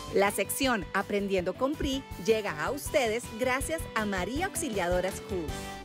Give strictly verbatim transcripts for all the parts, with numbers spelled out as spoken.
La sección Aprendiendo con P R I llega a ustedes gracias a María Auxiliadora School.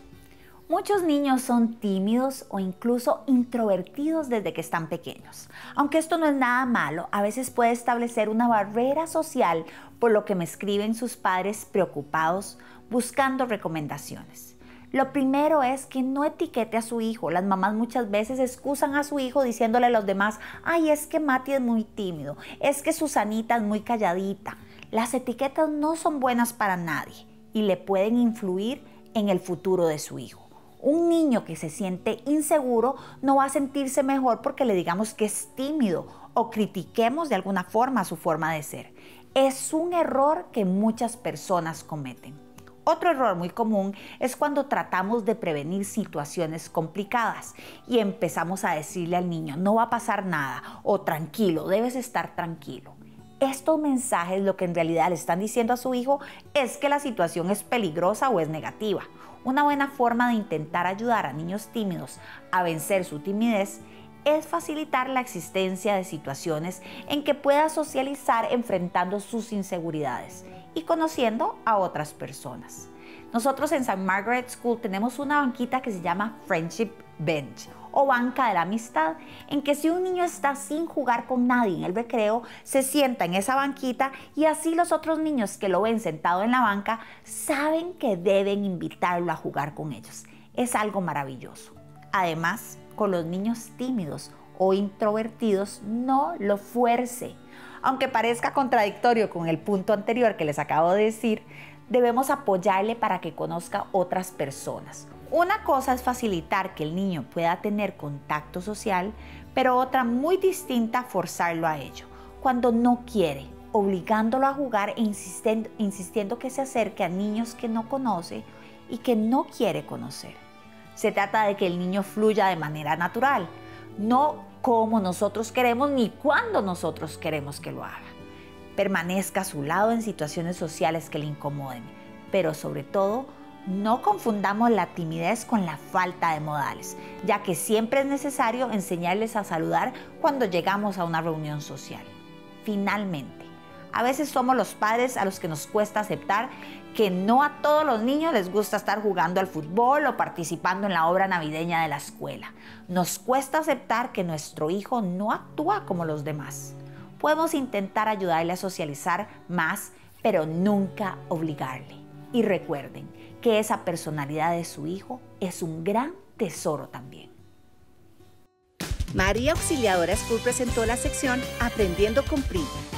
Muchos niños son tímidos o incluso introvertidos desde que están pequeños. Aunque esto no es nada malo, a veces puede establecer una barrera social por lo que me escriben sus padres preocupados buscando recomendaciones. Lo primero es que no etiquete a su hijo. Las mamás muchas veces excusan a su hijo diciéndole a los demás: ay, es que Mati es muy tímido, es que Susanita es muy calladita. Las etiquetas no son buenas para nadie y le pueden influir en el futuro de su hijo. Un niño que se siente inseguro no va a sentirse mejor porque le digamos que es tímido o critiquemos de alguna forma su forma de ser. Es un error que muchas personas cometen. Otro error muy común es cuando tratamos de prevenir situaciones complicadas y empezamos a decirle al niño: no va a pasar nada, o tranquilo, debes estar tranquilo. Estos mensajes lo que en realidad le están diciendo a su hijo es que la situación es peligrosa o es negativa. Una buena forma de intentar ayudar a niños tímidos a vencer su timidez es facilitar la existencia de situaciones en que pueda socializar enfrentando sus inseguridades y conociendo a otras personas. Nosotros en Saint Margaret School tenemos una banquita que se llama Friendship Bench o banca de la amistad, en que si un niño está sin jugar con nadie en el recreo, se sienta en esa banquita y así los otros niños que lo ven sentado en la banca saben que deben invitarlo a jugar con ellos. Es algo maravilloso. Además, con los niños tímidos o introvertidos, no lo fuerce. Aunque parezca contradictorio con el punto anterior que les acabo de decir, debemos apoyarle para que conozca otras personas. Una cosa es facilitar que el niño pueda tener contacto social, pero otra muy distinta, forzarlo a ello. Cuando no quiere, obligándolo a jugar e insistiendo, insistiendo que se acerque a niños que no conoce y que no quiere conocer. Se trata de que el niño fluya de manera natural, no como nosotros queremos ni cuando nosotros queremos que lo haga. Permanezca a su lado en situaciones sociales que le incomoden, pero sobre todo, no confundamos la timidez con la falta de modales, ya que siempre es necesario enseñarles a saludar cuando llegamos a una reunión social. Finalmente, a veces somos los padres a los que nos cuesta aceptar que no a todos los niños les gusta estar jugando al fútbol o participando en la obra navideña de la escuela. Nos cuesta aceptar que nuestro hijo no actúa como los demás. Podemos intentar ayudarle a socializar más, pero nunca obligarle. Y recuerden que esa personalidad de su hijo es un gran tesoro también. María Auxiliadora School presentó la sección Aprendiendo con P R I.